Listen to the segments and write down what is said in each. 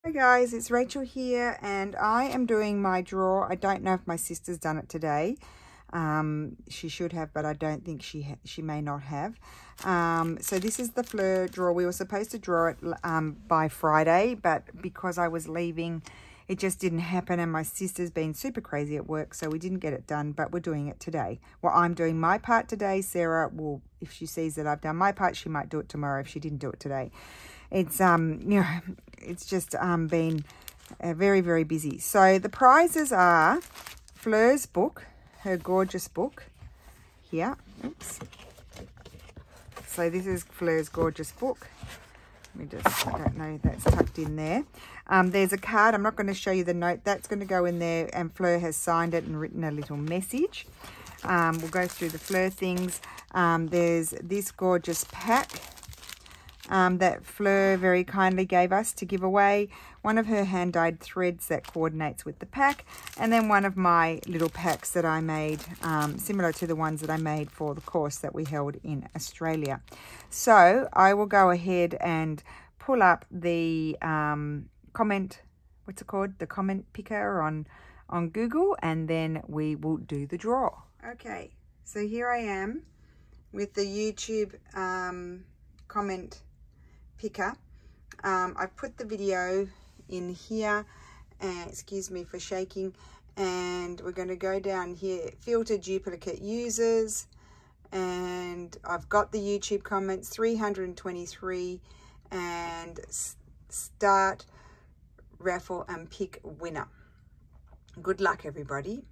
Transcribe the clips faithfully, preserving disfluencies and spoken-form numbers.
Hi guys, it's Rachel here and I am doing my draw. I don't know if my sister's done it today. Um, she should have, but I don't think she ha she may not have. Um, so this is the Fleur draw. We were supposed to draw it um, by Friday, but because I was leaving, it just didn't happen, and my sister's been super crazy at work, so we didn't get it done, but we're doing it today. Well, I'm doing my part today. Sarah will, if she sees that I've done my part, she might do it tomorrow if she didn't do it today. It's, um, you know, it's just um, been uh, very, very busy. So the prizes are Fleur's book, her gorgeous book here. Oops. So this is Fleur's gorgeous book. Let me just, I don't know, that's tucked in there. Um, there's a card. I'm not going to show you the note. That's going to go in there, and Fleur has signed it and written a little message. Um, we'll go through the Fleur things. Um, there's this gorgeous pack um, that Fleur very kindly gave us to give away. One of her hand-dyed threads that coordinates with the pack, and then one of my little packs that I made, um, similar to the ones that I made for the course that we held in Australia. So I will go ahead and pull up the um, comment, what's it called? The comment picker on, on Google, and then we will do the draw. Okay, so here I am with the YouTube um, comment picker. Um, I've put the video in here, and excuse me for shaking, and we're going to go down here, filter duplicate users, and I've got the YouTube comments, three hundred twenty-three, and start raffle and pick winner. Good luck, everybody.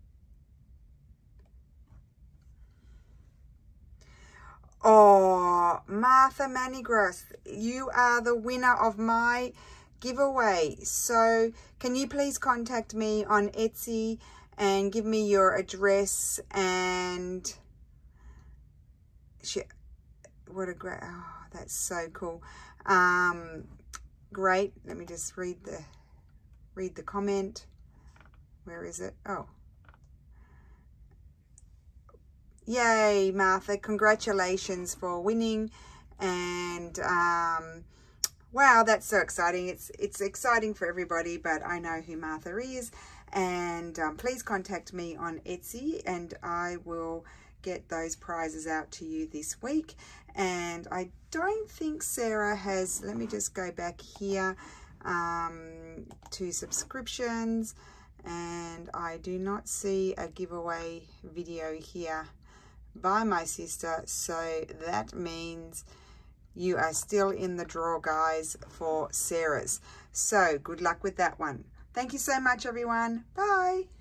Oh, Martha Manigros, you are the winner of my giveaway. So can you please contact me on Etsy and give me your address, and she, what a great, oh, that's so cool. Um, great. Let me just read the, read the comment. Where is it? Oh. Yay, Martha, congratulations for winning. And um, wow, that's so exciting. It's it's exciting for everybody, but I know who Martha is. And um, please contact me on Etsy, and I will get those prizes out to you this week. And I don't think Sarah has, let me just go back here um, to subscriptions, and I do not see a giveaway video here by my sister, so that means you are still in the draw, guys, for Sarah's. So good luck with that one. Thank you so much, everyone. Bye.